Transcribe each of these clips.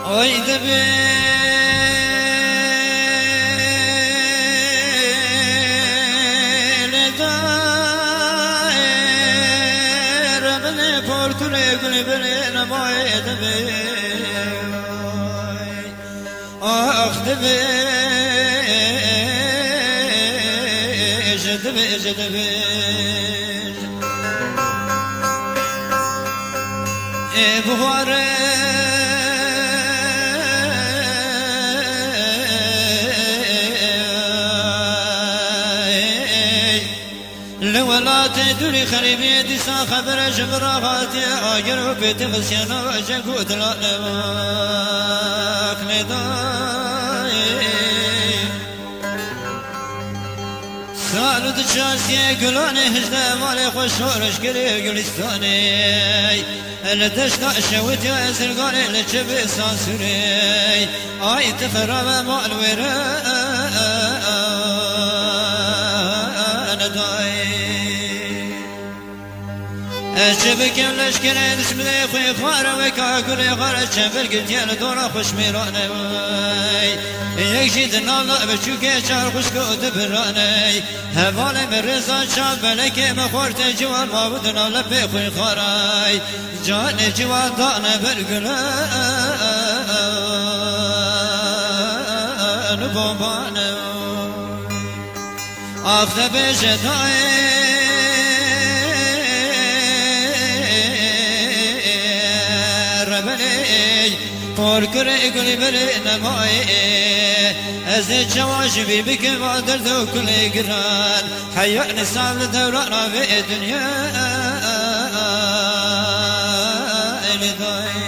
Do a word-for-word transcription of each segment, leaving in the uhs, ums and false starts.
Oy debe le da rabne por kule kule bele na moy debe ah debe debe debe e buhare لولات دوري خريبي دي سا خبر جبراغاتي اجر وبيت غسيانا وجكوت لا لداي سالو دجاسي قلاني هجده مالي خوشورش قري قلستاني لدشتا شوت يا اسرقاني لجبي سانسوري اي تخرب مال وراء أجبك ليش كنا نسمع خوي خارا وكا كل خارا شبر قلت يا دورا خوش ميراني يكشيد النالا بشوك شار خوش كود براني هوالي من رزا شاب لك مخورت جوان ما بدنا لبي خوي خارا جاني جوان دانا برقلا نبوبانا أخذ بجدائي por kure kule bere namai az jawash bi bik vadar do kule gran hayya nisal dawran ve dunya elday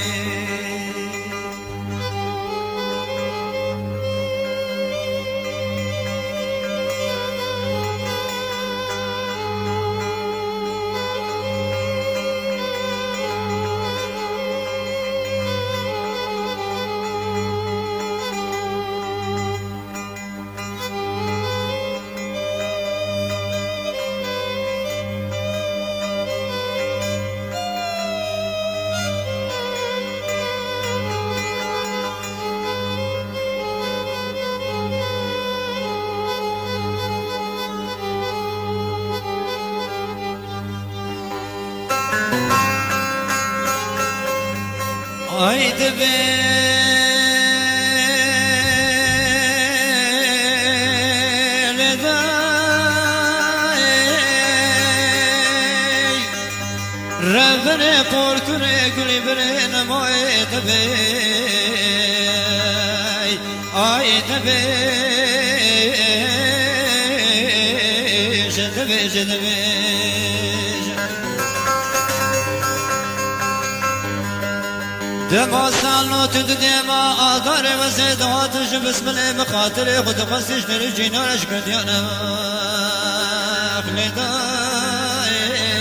Ay debe le da Rabbane por kure kule bere na moy debe ay debe debe debe دما سالو تد دما آدار وزداتش بسم الله بخاطر خود قصش در جنانش کدیانا خلدای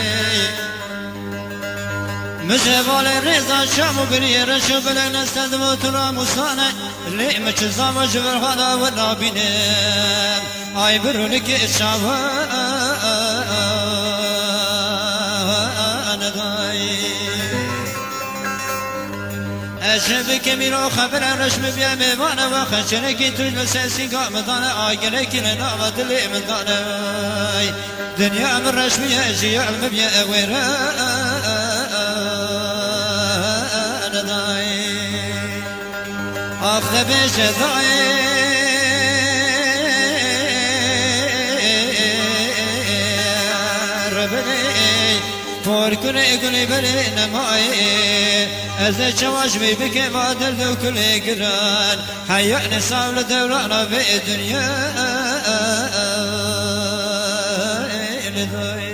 مجوال رضا شامو بری رشو بلن استد و ترا مسانه لی مچزام جبر خدا و نابینه آی برونک اشاوا أشبك ميرو خبر رشم بيا ميوانا وخشنك تجل سيسي قامدانا آقلك لنا ودلي مدانا دنيا من رشم يجي علم بيا أويرا نداي أخذ بجداي por kule kule bere namai az jawash bi bik vadal do kule gran hayya nisal dawrana ve dunya